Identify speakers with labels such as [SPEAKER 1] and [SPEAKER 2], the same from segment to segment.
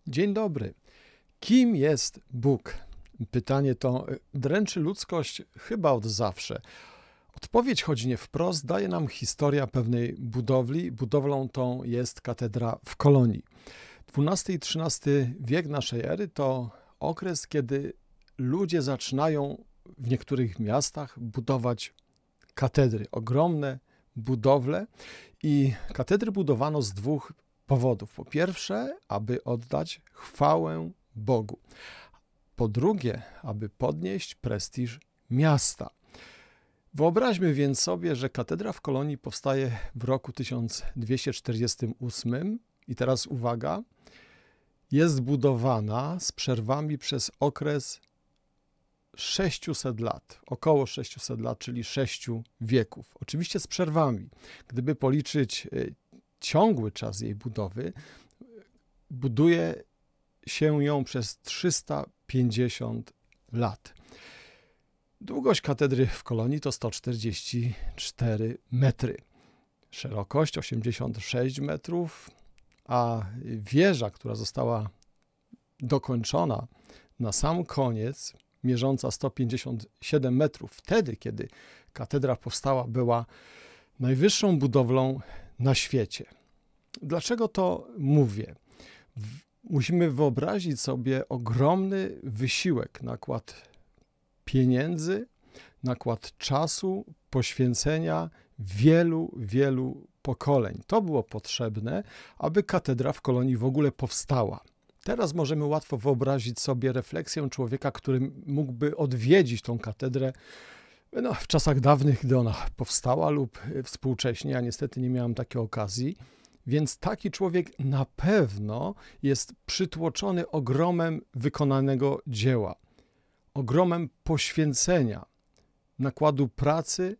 [SPEAKER 1] Dzień dobry. Kim jest Bóg? Pytanie to dręczy ludzkość chyba od zawsze. Odpowiedź, choć nie wprost, daje nam historia pewnej budowli. Budowlą tą jest katedra w Kolonii. XII i XIII wiek naszej ery to okres, kiedy ludzie zaczynają w niektórych miastach budować katedry, ogromne budowle, i katedry budowano z dwóch powodów. Po pierwsze, aby oddać chwałę Bogu. Po drugie, aby podnieść prestiż miasta. Wyobraźmy więc sobie, że katedra w Kolonii powstaje w roku 1248 i teraz uwaga, jest budowana z przerwami przez okres 600 lat, około 600 lat, czyli 6 wieków. Oczywiście z przerwami. Gdyby policzyć ciągły czas jej budowy, buduje się ją przez 350 lat. Długość katedry w Kolonii to 144 metry, szerokość 86 metrów, a wieża, która została dokończona na sam koniec, mierząca 157 metrów, wtedy, kiedy katedra powstała, była najwyższą budowlą na świecie. Dlaczego to mówię? Musimy wyobrazić sobie ogromny wysiłek, nakład pieniędzy, nakład czasu, poświęcenia wielu pokoleń. To było potrzebne, aby katedra w Kolonii w ogóle powstała. Teraz możemy łatwo wyobrazić sobie refleksję człowieka, który mógłby odwiedzić tą katedrę w czasach dawnych, gdy ona powstała, lub współcześnie. Ja niestety nie miałem takiej okazji. Więc taki człowiek na pewno jest przytłoczony ogromem wykonanego dzieła, ogromem poświęcenia, nakładu pracy,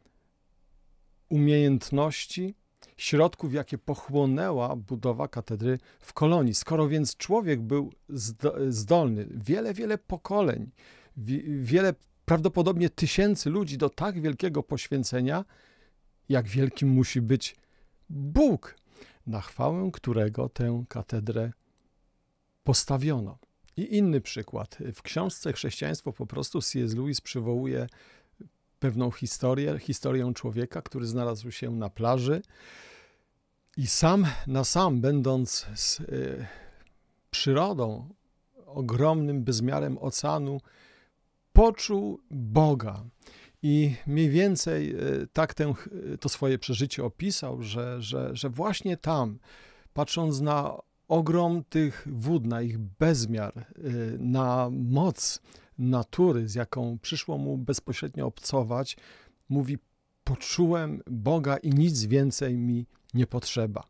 [SPEAKER 1] umiejętności, środków, jakie pochłonęła budowa katedry w Kolonii. Skoro więc człowiek był zdolny, wiele pokoleń, wiele prawdopodobnie tysięcy ludzi do tak wielkiego poświęcenia, jak wielkim musi być Bóg, na chwałę którego tę katedrę postawiono. I inny przykład. W książce Chrześcijaństwo po prostu C.S. Lewis przywołuje pewną historię człowieka, który znalazł się na plaży i sam na sam, będąc z przyrodą, ogromnym bezmiarem oceanu, poczuł Boga. I mniej więcej tak to swoje przeżycie opisał, że właśnie tam, patrząc na ogrom tych wód, na ich bezmiar, na moc natury, z jaką przyszło mu bezpośrednio obcować, mówi: poczułem Boga i nic więcej mi nie potrzeba.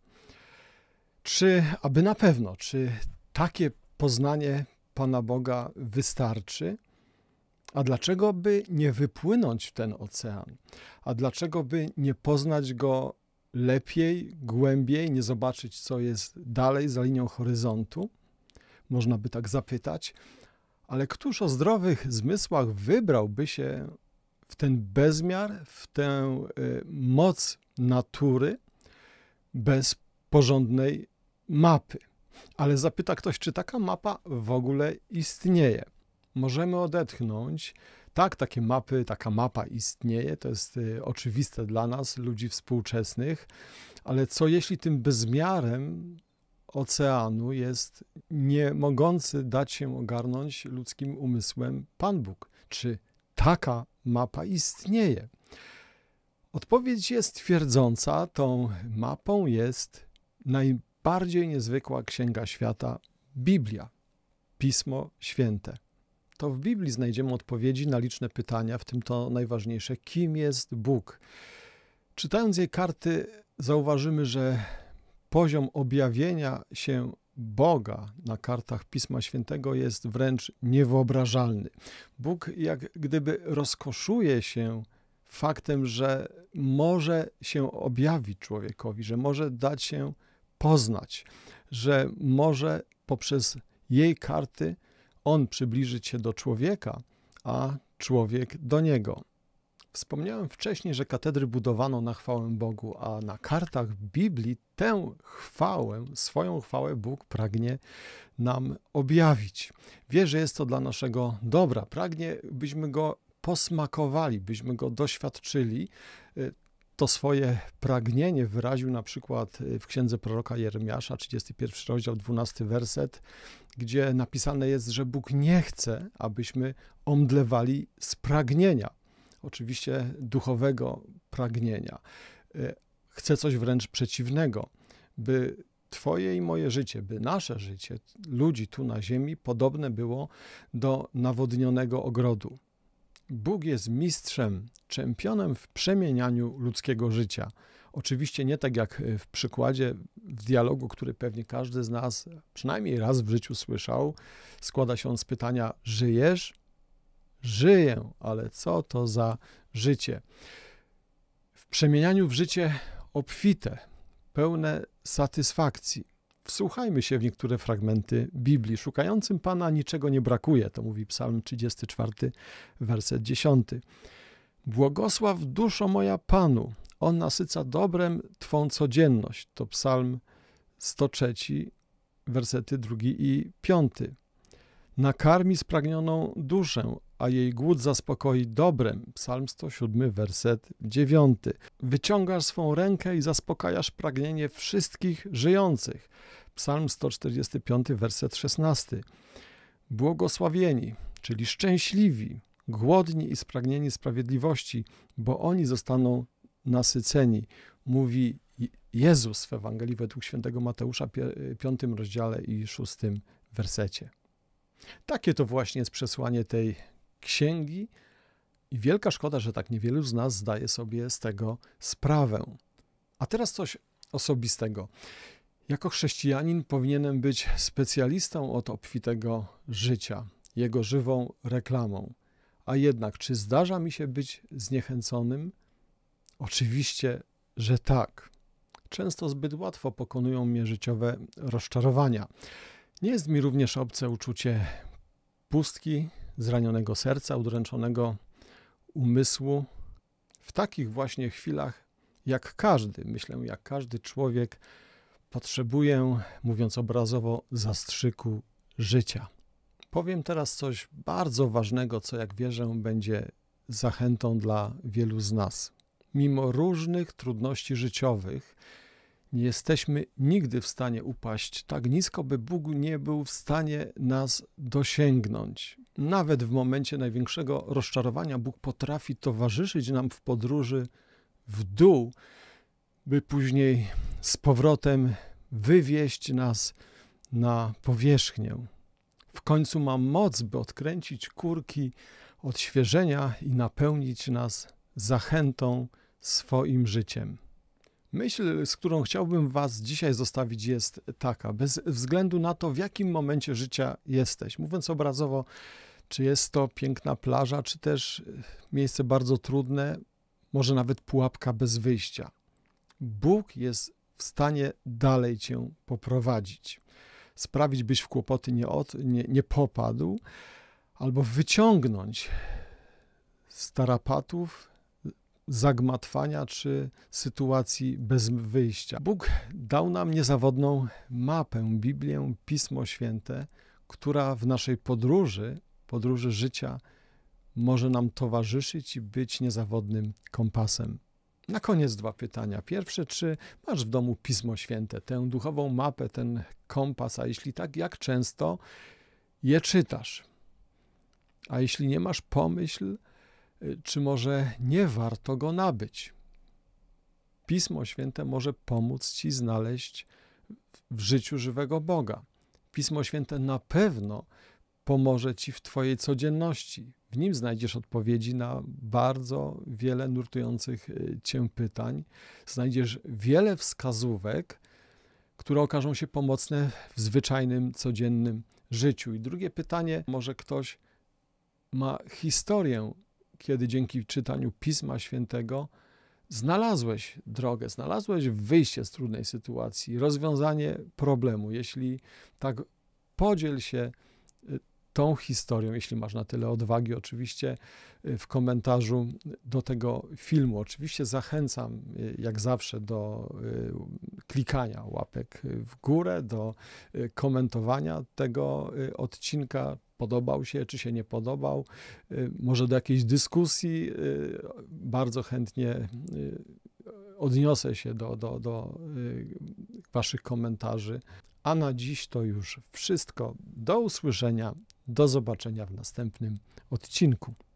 [SPEAKER 1] Aby na pewno, czy takie poznanie Pana Boga wystarczy? A dlaczego by nie wypłynąć w ten ocean? A dlaczego by nie poznać go lepiej, głębiej, nie zobaczyć, co jest dalej, za linią horyzontu? Można by tak zapytać. Ale któż o zdrowych zmysłach wybrałby się w ten bezmiar, w tę moc natury bez porządnej mapy? Ale zapyta ktoś, czy taka mapa w ogóle istnieje? Możemy odetchnąć. Tak, taka mapa istnieje, to jest oczywiste dla nas, ludzi współczesnych, ale co jeśli tym bezmiarem oceanu jest nie mogący dać się ogarnąć ludzkim umysłem Pan Bóg? Czy taka mapa istnieje? Odpowiedź jest twierdząca. Tą mapą jest najbardziej niezwykła księga świata, Biblia, Pismo Święte. To w Biblii znajdziemy odpowiedzi na liczne pytania, w tym to najważniejsze: kim jest Bóg? Czytając jej karty, zauważymy, że poziom objawienia się Boga na kartach Pisma Świętego jest wręcz niewyobrażalny. Bóg jak gdyby rozkoszuje się faktem, że może się objawić człowiekowi, że może dać się poznać, że może poprzez jej karty on przybliżyć się do człowieka, a człowiek do niego. Wspomniałem wcześniej, że katedry budowano na chwałę Bogu, a na kartach Biblii tę chwałę, swoją chwałę Bóg pragnie nam objawić. Wie, że jest to dla naszego dobra. Pragnie, byśmy Go posmakowali, byśmy Go doświadczyli. To swoje pragnienie wyraził na przykład w księdze proroka Jeremiasza, 31 rozdział, 12 werset, gdzie napisane jest, że Bóg nie chce, abyśmy omdlewali z pragnienia. Oczywiście duchowego pragnienia. Chce coś wręcz przeciwnego, by Twoje i moje życie, by nasze życie, ludzi tu na ziemi, podobne było do nawodnionego ogrodu. Bóg jest mistrzem, czempionem w przemienianiu ludzkiego życia. Oczywiście nie tak jak w przykładzie, w dialogu, który pewnie każdy z nas przynajmniej raz w życiu słyszał. Składa się on z pytania: żyjesz? Żyję, ale co to za życie? W przemienianiu w życie obfite, pełne satysfakcji. Wsłuchajmy się w niektóre fragmenty Biblii. Szukającym Pana niczego nie brakuje, to mówi Psalm 34, werset 10. Błogosław duszo moja Panu, On nasyca dobrem Twą codzienność. To Psalm 103, wersety 2 i 5. Nakarmi spragnioną duszę, a jej głód zaspokoi dobrem. Psalm 107, werset 9. Wyciągasz swą rękę i zaspokajasz pragnienie wszystkich żyjących. Psalm 145, werset 16. Błogosławieni, czyli szczęśliwi, głodni i spragnieni sprawiedliwości, bo oni zostaną nasyceni. Mówi Jezus w Ewangelii według świętego Mateusza, 5 rozdziale i 6 wersecie. Takie to właśnie jest przesłanie tej księgi i wielka szkoda, że tak niewielu z nas zdaje sobie z tego sprawę. A teraz coś osobistego. Jako chrześcijanin powinienem być specjalistą od obfitego życia, jego żywą reklamą. A jednak, czy zdarza mi się być zniechęconym? Oczywiście, że tak. Często zbyt łatwo pokonują mnie życiowe rozczarowania. Nie jest mi również obce uczucie pustki, zranionego serca, udręczonego umysłu. W takich właśnie chwilach, jak każdy człowiek, potrzebuję, mówiąc obrazowo, zastrzyku życia. Powiem teraz coś bardzo ważnego, co jak wierzę będzie zachętą dla wielu z nas. Mimo różnych trudności życiowych nie jesteśmy nigdy w stanie upaść tak nisko, by Bóg nie był w stanie nas dosięgnąć. Nawet w momencie największego rozczarowania Bóg potrafi towarzyszyć nam w podróży w dół, by później z powrotem wywieźć nas na powierzchnię. W końcu ma moc, by odkręcić kurki odświeżenia i napełnić nas zachętą swoim życiem. Myśl, z którą chciałbym Was dzisiaj zostawić, jest taka, bez względu na to, w jakim momencie życia jesteś. Mówiąc obrazowo, czy jest to piękna plaża, czy też miejsce bardzo trudne, może nawet pułapka bez wyjścia. Bóg jest w stanie dalej Cię poprowadzić, sprawić, byś w kłopoty nie popadł, albo wyciągnąć z tarapatów, zagmatwania czy sytuacji bez wyjścia. Bóg dał nam niezawodną mapę, Biblię, Pismo Święte, która w naszej podróży życia może nam towarzyszyć i być niezawodnym kompasem. Na koniec 2 pytania. Pierwsze, czy masz w domu Pismo Święte, tę duchową mapę, ten kompas, a jeśli tak, jak często je czytasz? A jeśli nie masz, pomyśl, czy może nie warto go nabyć. Pismo Święte może pomóc Ci znaleźć w życiu żywego Boga. Pismo Święte na pewno pomoże Ci w Twojej codzienności. W nim znajdziesz odpowiedzi na bardzo wiele nurtujących Cię pytań. Znajdziesz wiele wskazówek, które okażą się pomocne w zwyczajnym, codziennym życiu. I drugie pytanie, może ktoś ma historię, kiedy dzięki czytaniu Pisma Świętego znalazłeś drogę, znalazłeś wyjście z trudnej sytuacji, rozwiązanie problemu. Jeśli tak, podziel się tą historią, jeśli masz na tyle odwagi, oczywiście w komentarzu do tego filmu. Oczywiście zachęcam, jak zawsze, do klikania łapek w górę, do komentowania tego odcinka. Podobał się, czy się nie podobał, może do jakiejś dyskusji. Bardzo chętnie odniosę się do waszych komentarzy. A na dziś to już wszystko. Do usłyszenia, do zobaczenia w następnym odcinku.